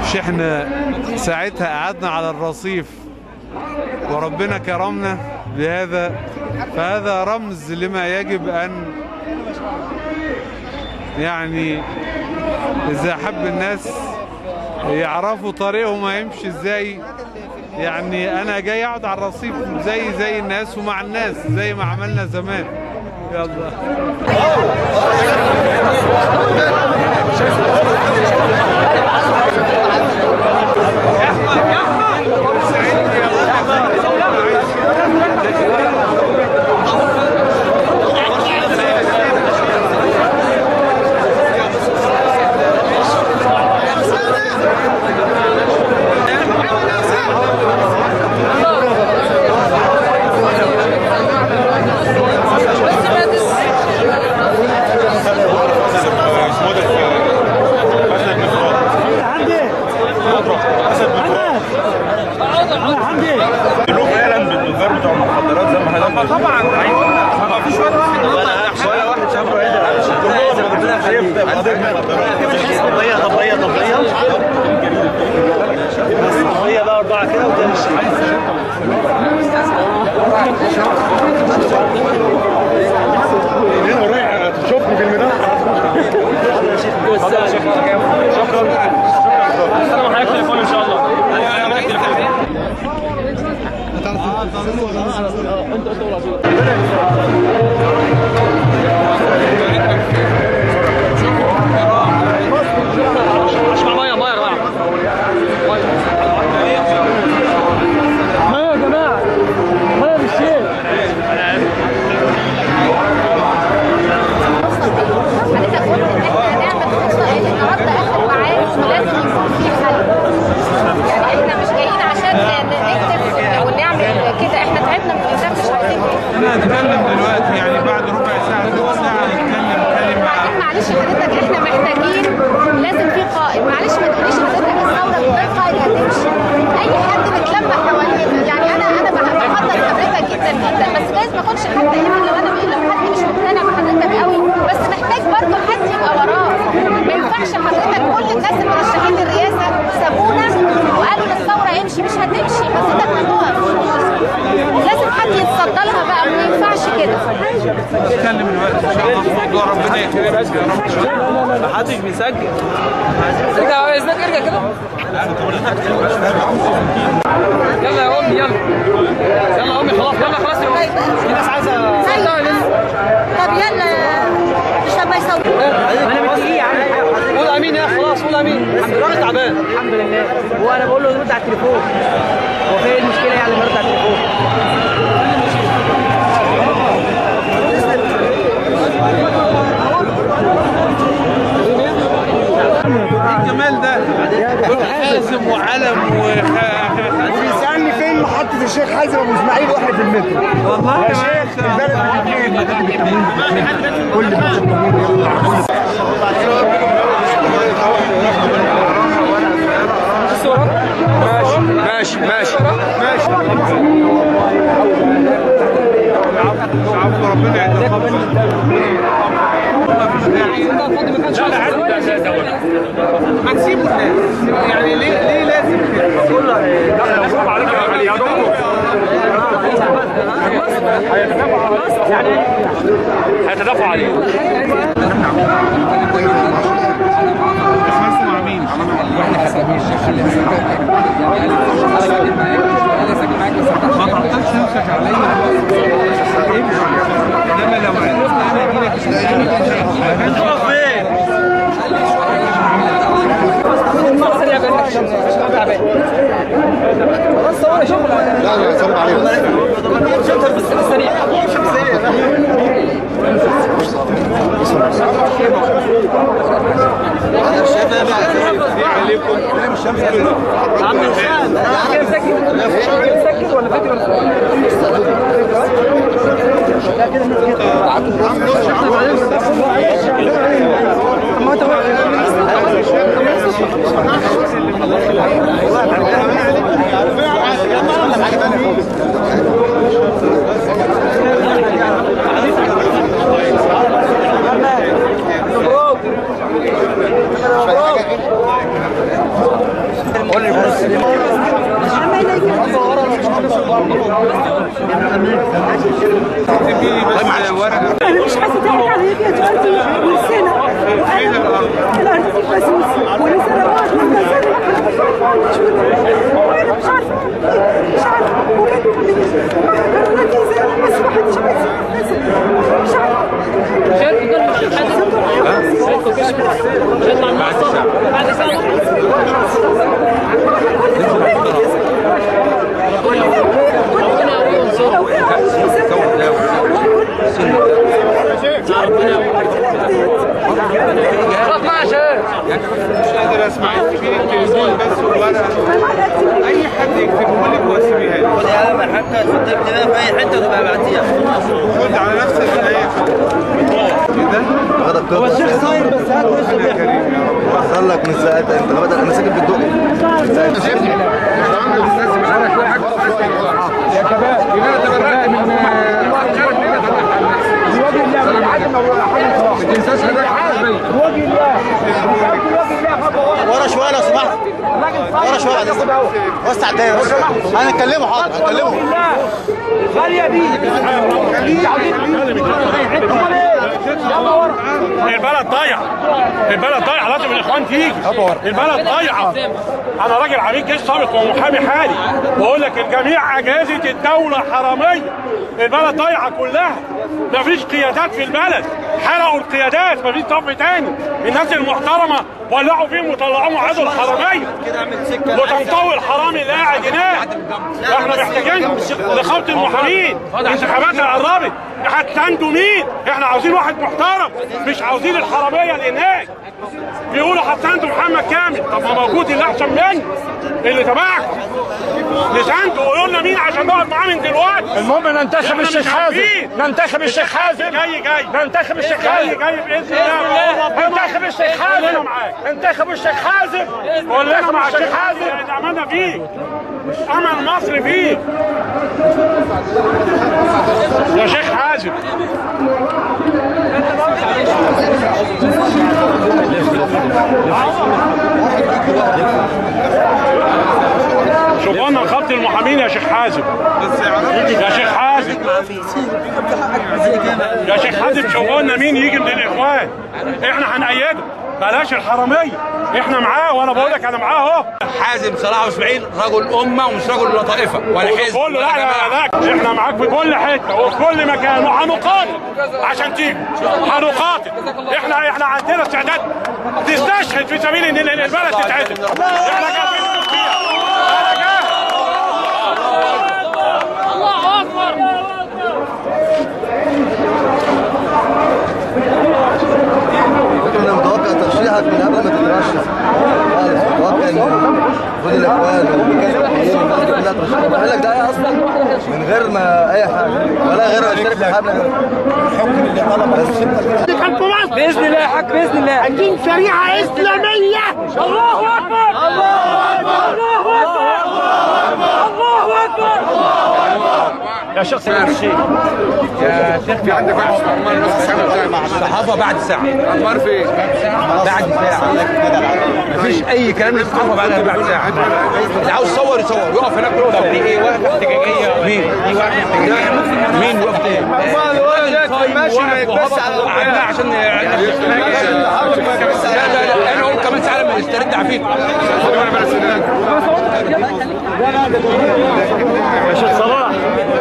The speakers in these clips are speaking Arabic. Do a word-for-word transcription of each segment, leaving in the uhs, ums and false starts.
مش احنا ساعتها قعدنا على الرصيف وربنا كرمنا بهذا، فهذا رمز لما يجب أن يعني إذا حب الناس يعرفوا طريقهم هيمشي ازاي. يعني أنا جاي أقعد على الرصيف زي زي الناس ومع الناس زي ما عملنا زمان. يلا طبعا ما فيش ولا واحد ولا واحد شافه طبيه طبيه طبيه بس طبيه بقى اربعه كده وده هنا رايح تشوفني في الميدان. شكرا شكرا السلام عليكم تليفون ان شاء الله. انت اسمع ميه ميه يا جماعه، ميه يا جماعه، ميه بالشيء. حضرتك قلت ان احنا هنعمل خطه النهارده اخر ميعاد ولازم يكون في حل. يعني احنا مش جايين عشان نكتب ونعمل كده، احنا تعبنا من الكتاب مش عايزين كده. انا هتكلم دلوقتي يعني بعد ربع ساعه نص ساعه نتكلم كلمه. وبعدين معلش حضرتك احنا محتاجين لازم في قائد. معلش ما تقوليش حضرتك الثوره من غير قائد هتمشي. اي حد بيتلمع حوالينا، يعني انا انا بفضل حضرتك جدا جدا، بس جايز ما اكونش حتى يمكن لو انا لو حد مش مقتنع بحضرتك قوي، بس محتاج برضه حد يبقى وراه. ما ينفعش حضرتك كل الناس المرشحين للرئاسه سابونا وقالوا للثوره امشي، مش هتمشي حضرتك، ما تقف. لازم حد يتصدى لها بقى، ما ينفعش كده. نتكلم دلوقتي ان شاء الله في موضوع ربنا يكرمك يا رب. ما حدش بيسجل. ارجع يا اسمك، ارجع كده. يلا يا امي، يلا يلا يا امي، خلاص يلا خلاص يا امي. في ناس عايزه. طب يلا مش لما يصوروا. انا متفقين يا عم. قول امين يا خلاص، قول امين. الراجل تعبان. الحمد لله. هو انا بقول له يرد على التليفون. هو فين المشكله يعني لما يرد على التليفون؟ الجمال ده حازم وعلم بيسألني فين محطة الشيخ حازم أبو إسماعيل واحنا في المترو. والله يا شيخ البلد كل ماشي ماشي ماشي. عفوا ربنا يتقبل. ما تسيبوا الناس، يعني ليه ليه لازم كده؟ هيتدافعوا عليه. اسمه مع مين؟ واحنا حسابين الشيخ خلي ما تعطلش نفسك عليا. انما لو عرفت انا اجي لك هتقف فين؟ خلاص صور يا شيخ. لا لا سلام عليكم. شوف بس السريع. عم هشام مسكت ولا فاكر ولا تديني بس ورقه. انا مش عايزه اضحك عليك يا دلوقتي من سنه فين الارض؟ الارض دي فلوس وانا سنوات متزرعه وانا مش عارفه مش عارفه وكان كانوا لك زي بس ما حدش عايز مش عارفه بعد ساعه مش قادر اسمع. اكتبي لي التليفون بس وورقه، اي حد يكتبه لك واسيبيها لي. خد يا عم حتى تكتبها في اي حته وتبقى بعتيها. خد على نفسك من اي حد كده. هو الشيخ صاير بس هات وش ربنا كريم يا رب. وصل لك من ساعتها انت بدل انا ساكن في الدقي يا شباب لماذا تبرأت من بوجه الله ما تنساش بوجه الله ورا شويه لو سمحت ورا شويه بعد اذنك وسع الدايره هنتكلموا حاضر هنتكلموا غاليه دي البلد ضايعه، البلد ضايعه، لازم الاخوان تيجي. البلد ضايعه. انا راجل عميد جيش سابق ومحامي حالي، بقول لك الجميع اجهزه الدوله حراميه. البلد ضايعه كلها، مفيش قيادات في البلد، حرقوا القيادات، مفيش صف تاني. الناس المحترمه ولعوا فيهم وطلعوهم عدو الحراميه. وتنطوي الحرامي اللي قاعد هناك. احنا محتاجين نقابه المحامين، انتخاباتها قربت، هتساندوا مين؟ احنا عاوزين واحد محترم، مش عاوزين الحراميه اللي هناك. بيقولوا هتساندوا محمد كامل، طب ما موجود اللي احسن منه اللي تبعكم. نساندوا، قولوا لنا مين عشان نقعد معاه من دلوقتي. المهم ننتخب الشيخ حازم، ننتخب الشيخ حازم، جاي جاي ننتخب الشيخ جاي حازم، جاي باذن الله. ننتخب الشيخ حازم، انتخبوا الشيخ حازم، كلنا مع الشيخ الشيخ حازم. حازم. املنا فيك، امل مصر فيك يا شيخ حازم. شوفوا لنا نقابه المحامين يا شيخ حازم، يا شيخ حازم، يا شيخ حازم، شوفوا لنا مين يجي من الاخوان، احنا هنأيده، بلاش الحراميه، احنا معاه. وانا بقول لك انا معاه اهو. حازم صلاح واسماعيل رجل امه ومش رجل طائفه ولا حزب. كله لا لا لا، احنا معاك في كل حته وفي كل مكان، وهنقاتل عشان تيجي، هنقاتل. احنا احنا عندنا استعداد تستشهد في سبيل ان البلد تتعدل. احنا جاهزين فيها. انا جاهز. الله اكبر. انا متوقع ترشيحك من قبل ما تترشح خالص. متوقع ان خد الاخوان والمكان الحقيقي الناس دي كلها ترشحك. بقول لك ده ايه اصلا من غير ما اي حاجه ولا غير اشترك في الحمله. الحكم اللي طلب باذن الله يا حاج، باذن الله عايزين شريعه اسلاميه. الله اكبر، الله اكبر، الله اكبر، الله اكبر. يا شيخ سيدنا الشيخ، يا شيخ في عندك واحد اسمه عمار بس الصحافه بعد ساعه. عمار فين؟ بعد ساعه. مفيش اي كلام للصحافه بعد بعد ساعه. اللي عاوز يصور يصور، يقف هناك يقول طب دي ايه وقفه احتجاجيه؟ مين؟ دي وقفه احتجاجيه. مين وقفت ايه؟ ماشي ما يكبس على عشان لا لا لا انا اقول كمان ساعه لما يسترد عفيف. يا شيخ صلاح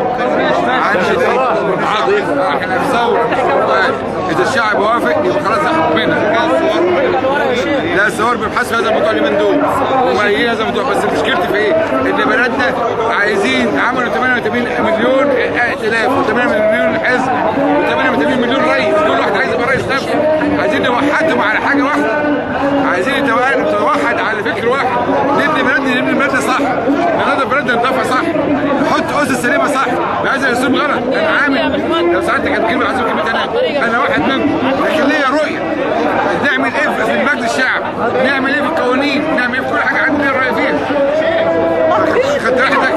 احنا بنصور اذا الشعب وافق يبقى خلاص حكمنا. لا الثوار بيبحثوا هذا الموضوع اليومين دول وما هي هذا الموضوع. بس مشكلتي في ايه؟ ان بلدنا عايزين عملوا ثمانية وثمانين مليون ائتلاف و8 مليون حزب و8 مليون رئيس. كل واحد عايز يبقى رئيس نفسه. عايزين نوحدهم على حاجه واحده، عايزين نتوحد على فكر واحد، نبني بلدنا نبني بلدنا صح، ننظف بلدنا نضافها صح، نحط اسس سليمه صح، بهذا الاسلوب غلط. انا عامل لو ساعتك هتجيب عايزين كلمه ثانيه، انا واحد منكم لكن ليا رؤيه نعمل ايه في مجلس الشعب، نعمل ايه في القوانين، نعمل ايه في كل حاجه عندنا الراي فيها. خدت راحتك.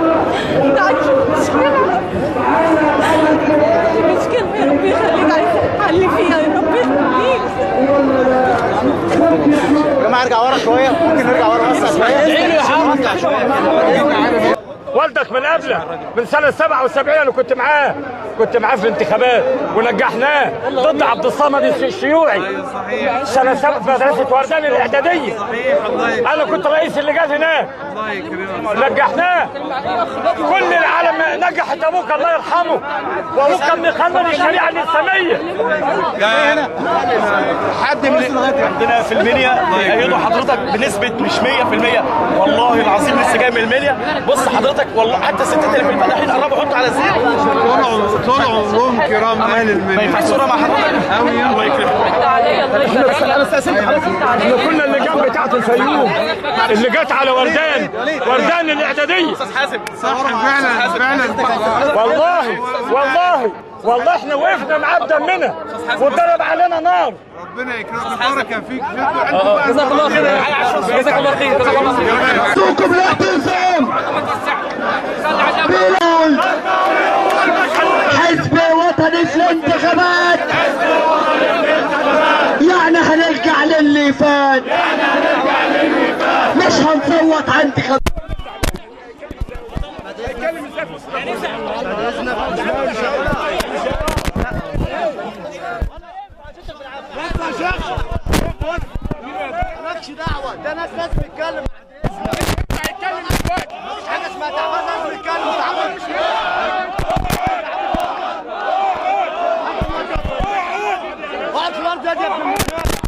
المشكلة يا رب يخليك حل فيها يا رب يخليك. يا جماعه ارجع ورا شويه، ممكن نرجع ورا بس شويه. والدك من قبله من سنه سبعة وسبعين انا كنت معاه كنت معاه في الانتخابات ونجحناه ضد عبد الصمد الشيوعي. صحيح. سنه سبعة في مدرسه وردان الاعداديه. صحيح. الله انا كنت رئيس اللجان هناك. الله يكرمك. نجحناه. كل العالم نجحت ابوك الله يرحمه، وابوك كان بيقنن الشريعه الاسلاميه. حد من عندنا في المنيا بيأيدوا حضرتك بنسبه مش مية في المية والله العظيم. لسه جاي من المنيا. بص حضرتك والله حتى الستات اللي في الفلاحين قربوا يحطوا على الزيت. طلعوا طلعوا عمرهم كرام اهل المنيا. ما ينفعش صوره مع حضرتك قوي. الله يكرمك. انا استاذنت حضرتك. احنا كنا اللجان بتاعت الفيوم اللي جت على وردان وردان الاعداديه. استاذ حازم صح فعلا فعلا. والله والله والله احنا وقفنا معاه بدمنا وضرب علينا نار. ربنا يكرمك. البركه فيك. جزاك الله خير. جزاك الله خير. جزاك الله خير. صوتكم لا تنسون. بلال حزب وطني في الانتخابات يعني هنرجع للي فات، مش هنصوت على انتخابات. مالكش دعوه، ده ناس ناس بتتكلم. هيتكلم دلوقتي. مفيش حاجه اسمها تعبان، ناس بتتكلم. تعبان مش اقعد في الارض يا ابن